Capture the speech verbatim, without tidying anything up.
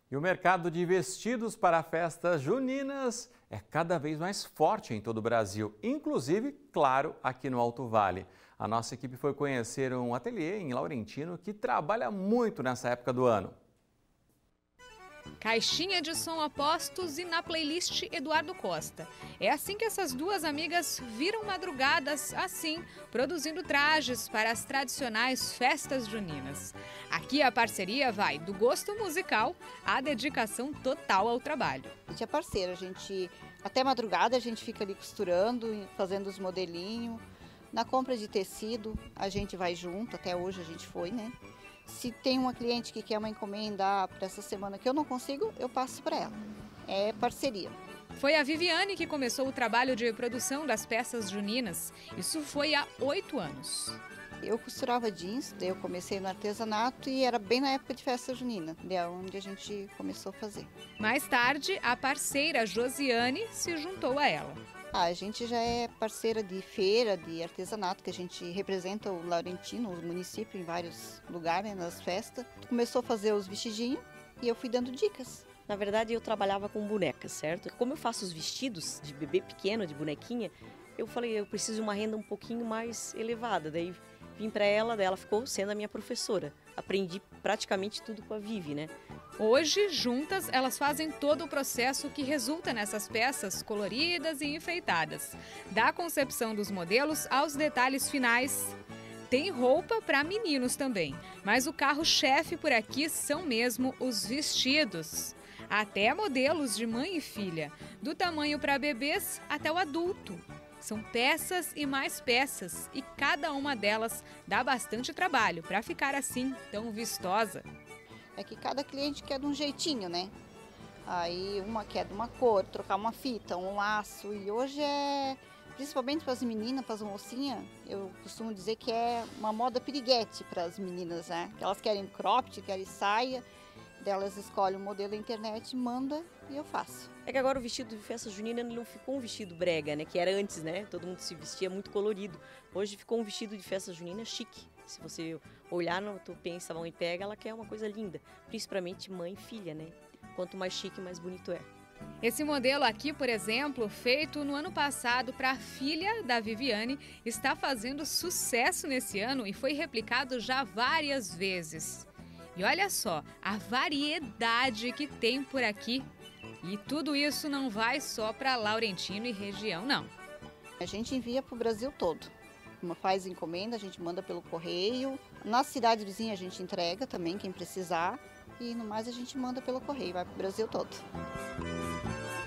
E o mercado de vestidos para festas juninas é cada vez mais forte em todo o Brasil, inclusive, claro, aqui no Alto Vale. A nossa equipe foi conhecer um ateliê em Laurentino que trabalha muito nessa época do ano. Caixinha de som a postos e na playlist Eduardo Costa. É assim que essas duas amigas viram madrugadas assim, produzindo trajes para as tradicionais festas juninas. Aqui a parceria vai do gosto musical à dedicação total ao trabalho. A gente é parceira, a gente até madrugada a gente fica ali costurando, fazendo os modelinhos. Na compra de tecido a gente vai junto, até hoje a gente foi, né? Se tem uma cliente que quer uma encomenda para essa semana que eu não consigo, eu passo para ela. É parceria. Foi a Viviane que começou o trabalho de produção das peças juninas. Isso foi há oito anos. Eu costurava jeans, daí eu comecei no artesanato e era bem na época de festa junina, daí é onde a gente começou a fazer. Mais tarde, a parceira Josiane se juntou a ela. Ah, a gente já é parceira de feira, de artesanato, que a gente representa o Laurentino, o município, em vários lugares, né, nas festas. Começou a fazer os vestidinhos e eu fui dando dicas. Na verdade, eu trabalhava com bonecas, certo? Como eu faço os vestidos de bebê pequeno, de bonequinha, eu falei, eu preciso de uma renda um pouquinho mais elevada. Daí vim para ela, daí ela ficou sendo a minha professora. Aprendi praticamente tudo com a Vivi, né? Hoje, juntas, elas fazem todo o processo que resulta nessas peças coloridas e enfeitadas. Da concepção dos modelos aos detalhes finais. Tem roupa para meninos também, mas o carro-chefe por aqui são mesmo os vestidos. Até modelos de mãe e filha, do tamanho para bebês até o adulto. São peças e mais peças, e cada uma delas dá bastante trabalho para ficar assim, tão vistosa. É que cada cliente quer de um jeitinho, né? Aí uma quer de uma cor, trocar uma fita, um laço. E hoje é, principalmente para as meninas, para as mocinhas, eu costumo dizer que é uma moda piriguete para as meninas, né? Que elas querem cropped, querem saia. Delas escolhem o modelo da internet, manda e eu faço. É que agora o vestido de festa junina não ficou um vestido brega, né? Que era antes, né? Todo mundo se vestia muito colorido. Hoje ficou um vestido de festa junina chique. Se você olhar, no, tu pensa, mão e pega, ela quer uma coisa linda. Principalmente mãe e filha, né? Quanto mais chique, mais bonito é. Esse modelo aqui, por exemplo, feito no ano passado para a filha da Viviane, está fazendo sucesso nesse ano e foi replicado já várias vezes. E olha só, a variedade que tem por aqui. E tudo isso não vai só para Laurentino e região, não. A gente envia para o Brasil todo. Uma faz encomenda, a gente manda pelo correio. Na cidade vizinha a gente entrega também, quem precisar. E no mais a gente manda pelo correio, vai para o Brasil todo.